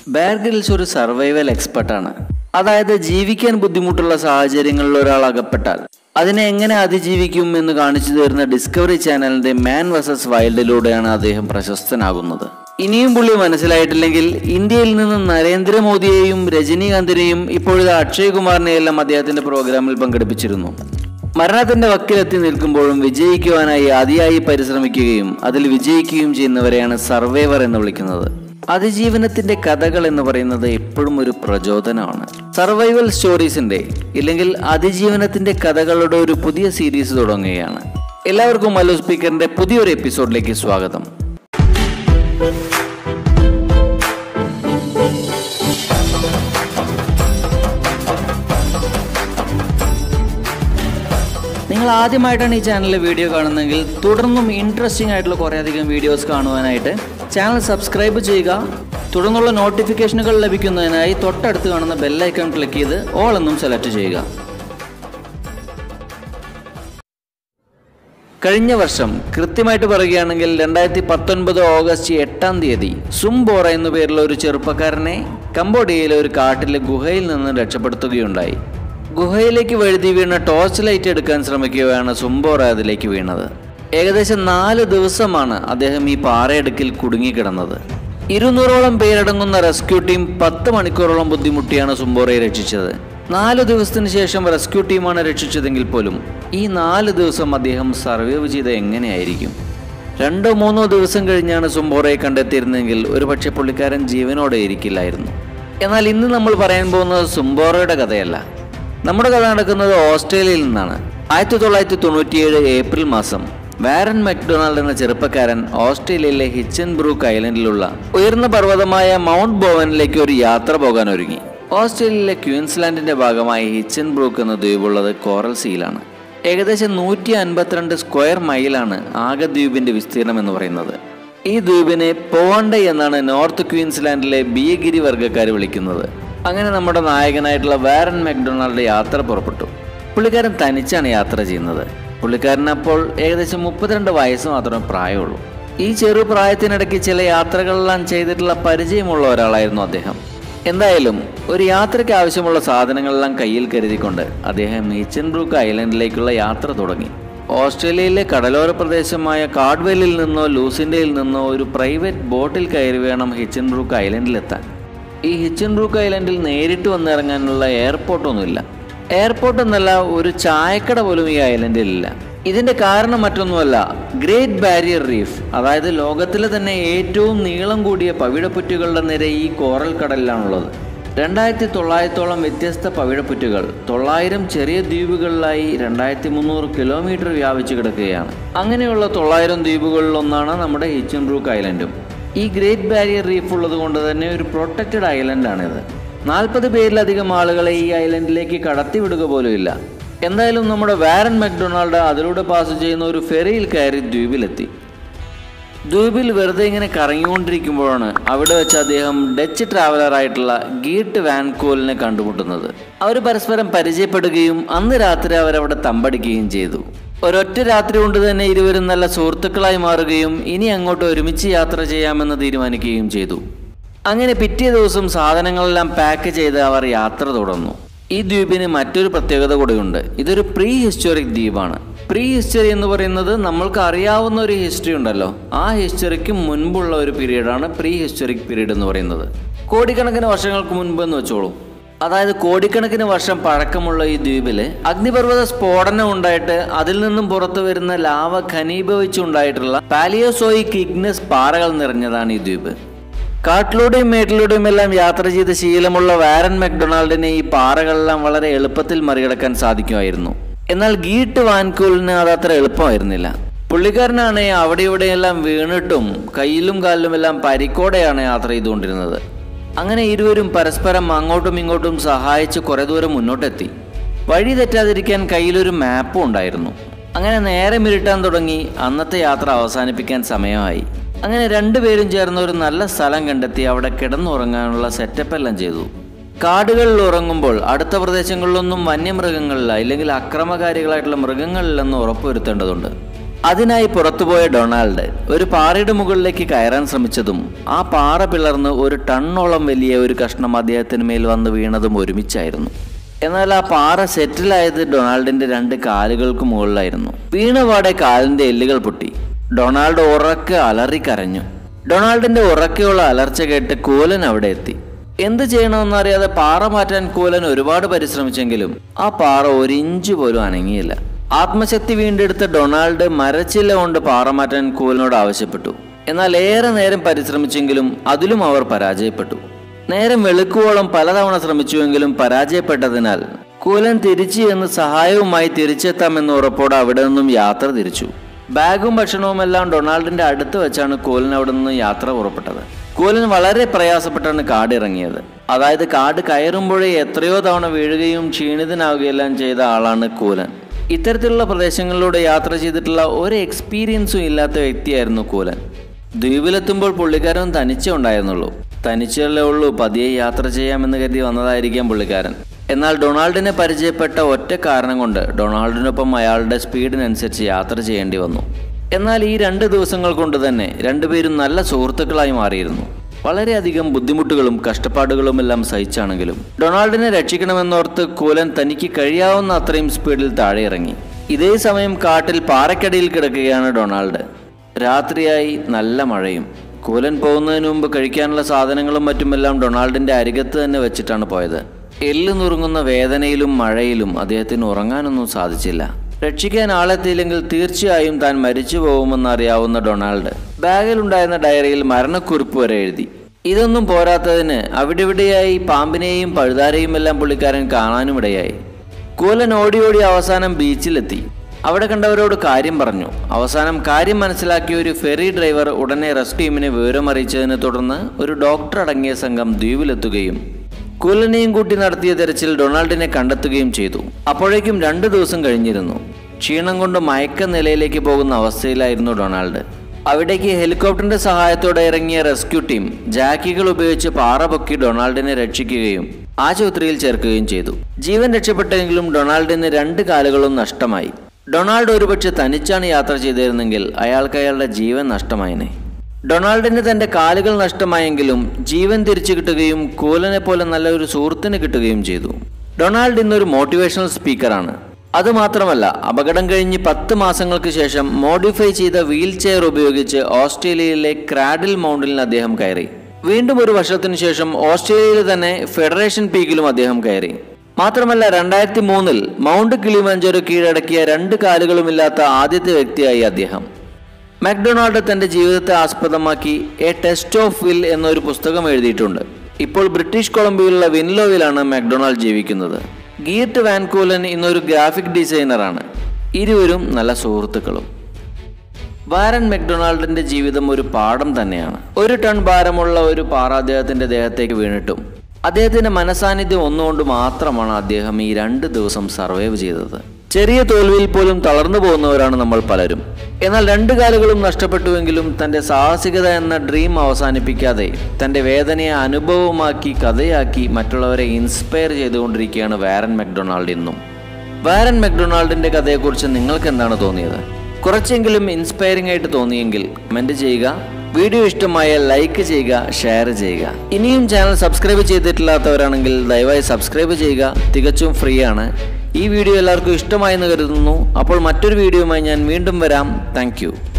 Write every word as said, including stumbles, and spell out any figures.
Bear Grylls ഒരു survival എക്സ്പെർട്ടാണ്. അതായത് ജീവിക്കാൻ ബുദ്ധിമുട്ടുള്ള സാഹചര്യങ്ങളിൽ ഒരാൾ അകപ്പെട്ടാൽ അതിനെ എങ്ങനെ അതിജീവിക്കും എന്ന് കാണിച്ചു തരുന്ന ഡിസ്കവറി ചാനലിന്റെ മാൻ വേഴ്സസ് വൈൽഡിലൂടെയാണ് അദ്ദേഹം പ്രശസ്തനാകുന്നത്. ഇനിയും പുള്ളി മനസ്സിലായിട്ടില്ലെങ്കിൽ ഇന്ത്യയിൽ നിന്ന് നരേന്ദ്രമോദിയെയും രജനീകാന്തിനെയും ഇപ്പോഴത്തെ അക്ഷയ് കുമാറിനെയെല്ലാം അദ്ദേഹത്തിന്റെ പ്രോഗ്രാമിൽ പങ്കെടുപ്പിച്ചിരുന്നു. മരണത്തിന്റെ വക്കിലെത്തി നിൽക്കുമ്പോഴും വിജയിക്കുവാനായി അതിയായി പരിശ്രമിക്കുകയും അതിൽ വിജയിക്കുകയും ചെയ്യുന്നവരെയാണ് സർവൈവർ എന്ന് വിളിക്കുന്നത്. അതിജീവനത്തിന്റെ കഥകൾ എന്ന് പറയുന്നത് എപ്പോഴും ഒരു പ്രചോദനമാണ്. സർവൈവൽ സ്റ്റോറീസിന്റെ ഇല്ലെങ്കിൽ അതിജീവനത്തിന്റെ കഥകളുടെ ഒരു പുതിയ സീരീസ് തുടങ്ങുകയാണ്. എല്ലാവർക്കും മല്ലു സ്പീക്കറിന്റെ പുതിയൊരു എപ്പിസോഡിലേക്ക് സ്വാഗതം. നിങ്ങൾ ആദ്യമായിട്ടാണ് ഈ ചാനലിലെ വീഡിയോ കാണുന്നതെങ്കിൽ തുടർന്നും ഇൻട്രസ്റ്റിംഗ് ആയിട്ടുള്ള കുറേയധികം വീഡിയോസ് കാണുവാനായിട്ട് ചാനൽ സബ്സ്ക്രൈബ് ചെയ്യുക. തുടർന്നുള്ള നോട്ടിഫിക്കേഷനുകൾ ലഭിക്കുന്നതിനായി തൊട്ടടുത്ത് കാണുന്ന ബെല്ലൈക്കൺ ക്ലിക്ക് ചെയ്ത് ഓൾ എന്നും സെലക്ട് ചെയ്യുക. കഴിഞ്ഞ വർഷം കൃത്യമായിട്ട് പറയുകയാണെങ്കിൽ രണ്ടായിരത്തി പത്തൊൻപത് ഓഗസ്റ്റ് എട്ടാം തീയതി സുംബോറ എന്നു പേരുള്ള ഒരു ചെറുപ്പക്കാരനെ കംബോഡിയയിലെ ഒരു കാട്ടിലെ ഗുഹയിൽ നിന്ന് രക്ഷപ്പെടുത്തുകയുണ്ടായി. ഗുഹയിലേക്ക് വഴുതി വീണ ടോർച്ച് ലൈറ്റ് എടുക്കാൻ ശ്രമിക്കുകയാണ് സുംബോറ അതിലേക്ക് വീണത്. ഏകദേശം നാല് ദിവസമാണ് അദ്ദേഹം ഈ പാറയിടുക്കിൽ കുടുങ്ങിക്കിടന്നത്. ഇരുന്നൂറോളം പേരടങ്ങുന്ന റെസ്ക്യൂ ടീം പത്ത് മണിക്കൂറോളം ബുദ്ധിമുട്ടിയാണ് സുംബോറയെ രക്ഷിച്ചത്. നാല് ദിവസത്തിന് ശേഷം റെസ്ക്യൂ ടീമാണ് രക്ഷിച്ചതെങ്കിൽ പോലും ഈ നാല് ദിവസം അദ്ദേഹം സർവൈവ് ചെയ്ത് എങ്ങനെയായിരിക്കും? രണ്ടോ മൂന്നോ ദിവസം കഴിഞ്ഞാണ് സുംബോറയെ കണ്ടെത്തിയിരുന്നെങ്കിൽ ഒരുപക്ഷെ പുള്ളിക്കാരൻ ജീവനോടെ ഇരിക്കില്ലായിരുന്നു. എന്നാൽ ഇന്ന് നമ്മൾ പറയാൻ പോകുന്നത് സുംബോറയുടെ കഥയല്ല. നമ്മുടെ കഥ നടക്കുന്നത് ഓസ്ട്രേലിയയിൽ നിന്നാണ്. ആയിരത്തി തൊള്ളായിരത്തി തൊണ്ണൂറ്റിയേഴ് ഏപ്രിൽ മാസം വാരൻ മക്ഡൊണാൾഡ് എന്ന ചെറുപ്പക്കാരൻ ഓസ്ട്രേലിയയിലെ ഹിച്ചൻബ്രൂക്ക് ഐലൻഡിലുള്ള ഉയർന്ന പർവ്വതമായ മൗണ്ട് ബോവനിലേക്ക് ഒരു യാത്ര പോകാൻ ഒരുങ്ങി. ഓസ്ട്രേലിയയിലെ ക്വീൻസ്ലാൻഡിന്റെ ഭാഗമായി ഹിച്ചൻബ്രൂക്ക് എന്ന ദ്വീപുള്ളത് കോറൽ സീലാണ്. ഏകദേശം നൂറ്റി അൻപത്തിരണ്ട് സ്ക്വയർ മൈലാണ് ആകെ ദ്വീപിന്റെ വിസ്തീർണം എന്ന് പറയുന്നത്. ഈ ദ്വീപിനെ പോവാണ്ടൈ എന്നാണ് നോർത്ത് ക്വീൻസ്ലാൻഡിലെ ബിയഗിരി വർഗ്ഗക്കാർ വിളിക്കുന്നത്. അങ്ങനെ നമ്മുടെ നായകനായിട്ടുള്ള വാരൻ മക്ഡൊണാൾഡ് യാത്ര പുറപ്പെട്ടു. പുള്ളിക്കാരൻ തനിച്ചാണ് യാത്ര ചെയ്യുന്നത്. പുള്ളിക്കാരൻ അപ്പോൾ ഏകദേശം മുപ്പത്തിരണ്ട് വയസ്സ് മാത്രമേ പ്രായമുള്ളൂ. ഈ ചെറു പ്രായത്തിനിടയ്ക്ക് ചില യാത്രകളെല്ലാം ചെയ്തിട്ടുള്ള പരിചയമുള്ള ഒരാളായിരുന്നു അദ്ദേഹം. എന്തായാലും ഒരു യാത്രയ്ക്ക് ആവശ്യമുള്ള സാധനങ്ങളെല്ലാം കയ്യിൽ കരുതിക്കൊണ്ട് അദ്ദേഹം ഹിച്ചൻബ്രൂക്ക് ഐലൻഡിലേക്കുള്ള യാത്ര തുടങ്ങി. ഓസ്ട്രേലിയയിലെ കടലോര പ്രദേശമായ കാർഡ്വെല്ലിൽ നിന്നോ ലൂസിൻഡയിൽ നിന്നോ ഒരു പ്രൈവറ്റ് ബോട്ടിൽ കയറി വേണം ഹിച്ചൻബ്രൂക്ക് ഐലൻഡിലെത്താൻ. ഈ ഹിച്ചൻബ്രൂക്ക് ഐലൻഡിൽ നേരിട്ട് വന്നിറങ്ങാനുള്ള എയർപോർട്ടൊന്നുമില്ല. എയർപോർട്ട് എന്നല്ല, ഒരു ചായക്കട പോലും ഈ ഐലൻഡിലില്ല. ഇതിന്റെ കാരണം മറ്റൊന്നുമല്ല, ഗ്രേറ്റ് ബാരിയർ റീഫ്, അതായത് ലോകത്തിലെ തന്നെ ഏറ്റവും നീളം കൂടിയ പവിഴപ്പുറ്റുകളുടെ നിര ഈ കോറൽ കടലിലാണുള്ളത്. രണ്ടായിരത്തി തൊള്ളായിരത്തോളം വ്യത്യസ്ത പവിഴപ്പുറ്റുകൾ തൊള്ളായിരം ചെറിയ ദ്വീപുകളിലായി രണ്ടായിരത്തി മുന്നൂറ് കിലോമീറ്റർ വ്യാപിച്ചു കിടക്കുകയാണ്. അങ്ങനെയുള്ള തൊള്ളായിരം ദ്വീപുകളിലൊന്നാണ് നമ്മുടെ ഹിച്ചൻബ്രൂക്ക് ഐലൻഡും. ഈ ഗ്രേറ്റ് ബാരിയർ റീഫ് ഉള്ളത് കൊണ്ട് തന്നെ ഒരു പ്രൊട്ടക്റ്റഡ് ഐലൻഡാണിത്. നാൽപ്പത് പേരിലധികം ആളുകളെ ഈ ഐലൻഡിലേക്ക് കടത്തിവിടുക പോലും ഇല്ല. എന്തായാലും നമ്മുടെ വാരൻ മക്ഡൊണാൾഡ് അതിലൂടെ പാസ് ചെയ്യുന്ന ഒരു ഫെറിയിൽ കയറി ദ്വീപിലെത്തി. ദ്വീപിൽ വെറുതെ ഇങ്ങനെ കറങ്ങിക്കൊണ്ടിരിക്കുമ്പോഴാണ് അവിടെ വെച്ച് അദ്ദേഹം ഡച്ച് ട്രാവലറായിട്ടുള്ള ഗീട്ട് വാൻകോലിനെ കണ്ടുമുട്ടുന്നത്. അവർ പരസ്പരം പരിചയപ്പെടുകയും അന്ന് രാത്രി അവരവിടെ തമ്പടിക്കുകയും ചെയ്തു. ഒരൊറ്റ രാത്രി കൊണ്ട് തന്നെ ഇരുവരും നല്ല സുഹൃത്തുക്കളായി മാറുകയും ഇനി അങ്ങോട്ട് ഒരുമിച്ച് യാത്ര ചെയ്യാമെന്ന് തീരുമാനിക്കുകയും ചെയ്തു. അങ്ങനെ പിറ്റേ ദിവസം സാധനങ്ങളെല്ലാം പാക്ക് ചെയ്ത് അവർ യാത്ര തുടർന്നു. ഈ ദ്വീപിന് മറ്റൊരു പ്രത്യേകത കൂടെയുണ്ട്. ഇതൊരു പ്രീ ഹിസ്റ്റോറിക് ദ്വീപാണ്. പ്രീ ഹിസ്റ്ററി എന്ന് പറയുന്നത് നമ്മൾക്ക് അറിയാവുന്ന ഒരു ഹിസ്റ്ററി ഉണ്ടല്ലോ, ആ ഹിസ്റ്ററിക്ക് മുൻപുള്ള ഒരു പീരീഡാണ് പ്രീ ഹിസ്റ്റോറിക് പീരീഡ് എന്ന് പറയുന്നത്. കോടിക്കണക്കിന് വർഷങ്ങൾക്ക് മുൻപ് എന്ന് വെച്ചോളൂ. അതായത് കോടിക്കണക്കിന് വർഷം പഴക്കമുള്ള ഈ ദ്വീപിൽ അഗ്നിപർവ്വത സ്ഫോടനം ഉണ്ടായിട്ട് അതിൽ നിന്നും പുറത്തു വരുന്ന ലാവ ഘനീഭവിച്ചുണ്ടായിട്ടുള്ള പാലിയോസോയിക് ഇഗ്നസ് പാറകൾ നിറഞ്ഞതാണ് ഈ ദ്വീപ്. കാട്ടിലൂടെയും മേട്ടിലൂടെയും എല്ലാം യാത്ര ചെയ്ത ശീലമുള്ള വാരൻ മക്ഡൊണാൾഡിനെ ഈ പാറകളെല്ലാം വളരെ എളുപ്പത്തിൽ മറികടക്കാൻ സാധിക്കുമായിരുന്നു. എന്നാൽ ഗീട്ട് വാൻകൂലിന് അതത്ര എളുപ്പമായിരുന്നില്ല. പുള്ളിക്കാരനാണ് അവിടെ ഇവിടെയെല്ലാം വീണിട്ടും കയ്യിലും കാലിലുമെല്ലാം പരിക്കോടെയാണ് യാത്ര ചെയ്തുകൊണ്ടിരുന്നത്. അങ്ങനെ ഇരുവരും പരസ്പരം അങ്ങോട്ടും ഇങ്ങോട്ടും സഹായിച്ച് കുറെ ദൂരം മുന്നോട്ടെത്തി. വഴി തെറ്റാതിരിക്കാൻ കയ്യിലൊരു മാപ്പും ഉണ്ടായിരുന്നു. അങ്ങനെ നേരെ മിരിട്ടാൻ തുടങ്ങി. അന്നത്തെ യാത്ര അവസാനിപ്പിക്കാൻ സമയമായി. അങ്ങനെ രണ്ടുപേരും ചേർന്ന് ഒരു നല്ല സ്ഥലം കണ്ടെത്തി അവിടെ കിടന്നുറങ്ങാനുള്ള സെറ്റപ്പ് എല്ലാം ചെയ്തു. കാടുകളിൽ ഉറങ്ങുമ്പോൾ അടുത്ത പ്രദേശങ്ങളിലൊന്നും വന്യമൃഗങ്ങളില്ല, ഇല്ലെങ്കിൽ അക്രമകാരികളായിട്ടുള്ള മൃഗങ്ങളില്ലെന്ന് ഉറപ്പുവരുത്തേണ്ടതുണ്ട്. അതിനായി പുറത്തുപോയ ഡൊണാൾഡ് ഒരു പാറയുടെ മുകളിലേക്ക് കയറാൻ ശ്രമിച്ചതും ആ പാറ പിളർന്ന് ഒരു ടണ്ണോളം വലിയ ഒരു കഷ്ണം അദ്ദേഹത്തിന് മേൽ വന്ന് വീണതും ഒരുമിച്ചായിരുന്നു. എന്നാൽ ആ പാറ സെറ്റിലായത് ഡൊണാൾഡിന്റെ രണ്ട് കാലുകൾക്ക് മുകളിലായിരുന്നു. വീണപാടെ കാലിന്റെ എല്ലുകൾ പൊട്ടി. ഡൊണാൾഡ് ഉറക്കെ അലറിക്കരഞ്ഞു. ഡൊണാൾഡിന്റെ ഉറക്കെയുള്ള അലർച്ച കേട്ട് കൂലൻ അവിടെ എത്തി. എന്ത് ചെയ്യണമെന്നറിയാതെ പാറ മാറ്റാൻ കൂലൻ ഒരുപാട് പരിശ്രമിച്ചെങ്കിലും ആ പാറ ഒരിഞ്ചു പോലും അനങ്ങിയില്ല. ആത്മശക്തി വീണ്ടെടുത്ത ഡൊണാൾഡ് മരച്ചില്ല കൊണ്ട് പാറ മാറ്റാൻ കൂലനോട് ആവശ്യപ്പെട്ടു. എന്നാൽ ഏറെ നേരം പരിശ്രമിച്ചെങ്കിലും അതിലും അവർ പരാജയപ്പെട്ടു. നേരം വെളുക്കുവോളം പലതവണ ശ്രമിച്ചുവെങ്കിലും പരാജയപ്പെട്ടതിനാൽ കൂലൻ തിരിച്ചു എന്ന് സഹായവുമായി തിരിച്ചെത്താമെന്ന് ഉറപ്പോടെ അവിടെ നിന്നും യാത്ര തിരിച്ചു. ബാഗും ഭക്ഷണവുമെല്ലാം ഡൊണാൾഡിന്റെ അടുത്ത് വെച്ചാണ് കൂലൻ അവിടെ നിന്ന് യാത്ര പുറപ്പെട്ടത്. കൂലൻ വളരെ പ്രയാസപ്പെട്ടാണ് കാട് ഇറങ്ങിയത്. അതായത് കാട് കയറുമ്പോഴേ എത്രയോ തവണ വീഴുകയും ക്ഷീണിതനാവുകയെല്ലാം ചെയ്ത ആളാണ് കൂലൻ. ഇത്തരത്തിലുള്ള പ്രദേശങ്ങളിലൂടെ യാത്ര ചെയ്തിട്ടുള്ള ഒരു എക്സ്പീരിയൻസും ഇല്ലാത്ത വ്യക്തിയായിരുന്നു കൂലൻ. ദ്വീപിലെത്തുമ്പോൾ പുള്ളിക്കാരൻ തനിച്ചേ ഉണ്ടായിരുന്നുള്ളൂ. തനിച്ചല്ലേ ഉള്ളൂ, പതിയെ യാത്ര ചെയ്യാമെന്ന് കരുതി വന്നതായിരിക്കാം പുള്ളിക്കാരൻ. എന്നാൽ ഡൊണാൾഡിനെ പരിചയപ്പെട്ട ഒറ്റ കാരണം കൊണ്ട് ഡൊണാൾഡിനൊപ്പം അയാളുടെ സ്പീഡിനനുസരിച്ച് യാത്ര ചെയ്യേണ്ടി വന്നു. എന്നാൽ ഈ രണ്ട് ദിവസങ്ങൾ കൊണ്ട് തന്നെ രണ്ടുപേരും നല്ല സുഹൃത്തുക്കളായി മാറിയിരുന്നു. വളരെയധികം ബുദ്ധിമുട്ടുകളും കഷ്ടപ്പാടുകളും എല്ലാം സഹിച്ചാണെങ്കിലും ഡൊണാൾഡിനെ രക്ഷിക്കണമെന്നോർത്ത് കൂലൻ തനിക്ക് കഴിയാവുന്ന അത്രയും സ്പീഡിൽ താഴെ ഇറങ്ങി. ഇതേ സമയം കാട്ടിൽ പാറക്കടിയിൽ കിടക്കുകയാണ് ഡൊണാൾഡ്. രാത്രിയായി, നല്ല മഴയും. കൂലൻ പോകുന്നതിന് മുമ്പ് കഴിക്കാനുള്ള സാധനങ്ങളും മറ്റുമെല്ലാം ഡൊണാൾഡിന്റെ അരികത്ത് തന്നെ വെച്ചിട്ടാണ് പോയത്. എല്ല് നുറുങ്ങുന്ന വേദനയിലും മഴയിലും അദ്ദേഹത്തിന് ഉറങ്ങാനൊന്നും സാധിച്ചില്ല. രക്ഷിക്കാൻ ആളെത്തിയില്ലെങ്കിൽ തീർച്ചയായും താൻ മരിച്ചു പോകുമെന്നറിയാവുന്ന ഡൊണാൾഡ് ബാഗിലുണ്ടായിരുന്ന ഡയറിയിൽ മരണക്കുറിപ്പ് വരെ എഴുതി. ഇതൊന്നും പോരാത്തതിന് അവിടെവിടെയായി പാമ്പിനെയും പഴുതാരെയും എല്ലാം പുള്ളിക്കാരൻ കാണാനുമിടയായി. കൂലൻ ഓടി ഓടി അവസാനം ബീച്ചിലെത്തി. അവിടെ കണ്ടവരോട് കാര്യം പറഞ്ഞു. അവസാനം കാര്യം മനസ്സിലാക്കിയ ഒരു ഫെറി ഡ്രൈവർ ഉടനെ റെസ്ക്യൂ ടീമിനെ വിവരമറിയിച്ചതിനെ തുടർന്ന് ഒരു ഡോക്ടർ അടങ്ങിയ സംഘം ദ്വീപിലെത്തുകയും കൂലനെയും കൂട്ടി നടത്തിയ തെരച്ചിൽ ഡൊണാൾഡിനെ കണ്ടെത്തുകയും ചെയ്തു. അപ്പോഴേക്കും രണ്ടു ദിവസം കഴിഞ്ഞിരുന്നു. ക്ഷീണം കൊണ്ട് മയക്ക നിലയിലേക്ക് പോകുന്ന അവസ്ഥയിലായിരുന്നു ഡൊണാൾഡ്. അവിടേക്ക് ഹെലികോപ്റ്ററിന്റെ സഹായത്തോടെ ഇറങ്ങിയ റെസ്ക്യൂ ടീം ജാക്കികൾ ഉപയോഗിച്ച് പാറ പൊക്കി ഡൊണാൾഡിനെ രക്ഷിക്കുകയും ആശുപത്രിയിൽ ചേർക്കുകയും ചെയ്തു. ജീവൻ രക്ഷപ്പെട്ടെങ്കിലും ഡൊണാൾഡിന് രണ്ട് കാലുകളും നഷ്ടമായി. ഡൊണാൾഡ് ഒരുപക്ഷെ തനിച്ചാണ് യാത്ര ചെയ്തിരുന്നെങ്കിൽ അയാൾക്ക് അയാളുടെ ജീവൻ നഷ്ടമായേനെ. ഡൊണാൾഡിന് തന്റെ കാലുകൾ നഷ്ടമായെങ്കിലും ജീവൻ തിരിച്ചു കിട്ടുകയും കൂലനെ പോലെ നല്ലൊരു സുഹൃത്തിന് കിട്ടുകയും ചെയ്തു. ഡൊണാൾഡ് ഇന്നൊരു മോട്ടിവേഷണൽ സ്പീക്കറാണ്. അതുമാത്രമല്ല, അപകടം കഴിഞ്ഞ് പത്ത് മാസങ്ങൾക്ക് ശേഷം മോഡിഫൈ ചെയ്ത വീൽ ചെയർ ഉപയോഗിച്ച് ഓസ്ട്രേലിയയിലെ ക്രാഡിൽ മൗണ്ടിൽ അദ്ദേഹം കയറി. വീണ്ടും ഒരു വർഷത്തിനു ശേഷം ഓസ്ട്രേലിയയിൽ തന്നെ ഫെഡറേഷൻ പീക്കിലും അദ്ദേഹം കയറി. മാത്രമല്ല, രണ്ടായിരത്തി മൂന്നിൽ മൗണ്ട് കിളിമഞ്ചാരോ കീഴടക്കിയ രണ്ട് കാലുകളുമില്ലാത്ത ആദ്യത്തെ വ്യക്തിയായി അദ്ദേഹം. മക്ഡൊണാൾഡ് തന്റെ ജീവിതത്തെ ആസ്പദമാക്കി എ ടെസ്റ്റ് ഓഫ് വിൽ എന്നൊരു പുസ്തകം എഴുതിയിട്ടുണ്ട്. ഇപ്പോൾ ബ്രിട്ടീഷ് കൊളംബിയയിലുള്ള വിൻലോവിലാണ് മക്ഡൊണാൾഡ് ജീവിക്കുന്നത്. ഗീർട്ട് വാൻ കൂലൻ ഇന്നൊരു ഗ്രാഫിക് ഡിസൈനറാണ്. ഇരുവരും നല്ല സുഹൃത്തുക്കളും. വാരൻ മക്ഡൊണാൾഡിന്റെ ജീവിതം ഒരു പാഠം തന്നെയാണ്. ഒരു ടൺ ഭാരമുള്ള ഒരു പാറ അദ്ദേഹത്തിന്റെ ദേഹത്തേക്ക് വീണിട്ടും അദ്ദേഹത്തിന്റെ മനസാന്നിധ്യം ഒന്നുകൊണ്ട് മാത്രമാണ് അദ്ദേഹം ഈ രണ്ട് ദിവസം സർവൈവ് ചെയ്തത്. ചെറിയ തോൽവിയിൽ പോലും തളർന്നു പോകുന്നവരാണ് നമ്മൾ പലരും. എന്നാൽ രണ്ട് കാലുകളും നഷ്ടപ്പെട്ടുവെങ്കിലും തന്റെ സാഹസികത എന്ന ഡ്രീം അവസാനിപ്പിക്കാതെ തന്റെ വേദനയെ അനുഭവമാക്കി കഥയാക്കി മറ്റുള്ളവരെ ഇൻസ്പയർ ചെയ്തുകൊണ്ടിരിക്കുകയാണ് വാരൻ മക്ഡൊണാൾഡ് ഇന്നും. വാരൻ മക്ഡൊണാൾഡിന്റെ കഥയെക്കുറിച്ച് നിങ്ങൾക്ക് എന്താണ് തോന്നിയത്? കുറച്ചെങ്കിലും ഇൻസ്പയറിംഗ് ആയിട്ട് തോന്നിയെങ്കിൽ കമന്റ് ചെയ്യുക. വീഡിയോ ഇഷ്ടമായാൽ ലൈക്ക് ചെയ്യുക, ഷെയർ ചെയ്യുക. ഇനിയും ചാനൽ സബ്സ്ക്രൈബ് ചെയ്തിട്ടില്ലാത്തവരാണെങ്കിൽ ദയവായി സബ്സ്ക്രൈബ് ചെയ്യുക. തികച്ചും ഫ്രീ ആണ്. ഈ വീഡിയോ എല്ലാവർക്കും ഇഷ്ടമായെന്ന് കരുതുന്നു. അപ്പോൾ മറ്റൊരു വീഡിയോയുമായി ഞാൻ വീണ്ടും വരാം. താങ്ക്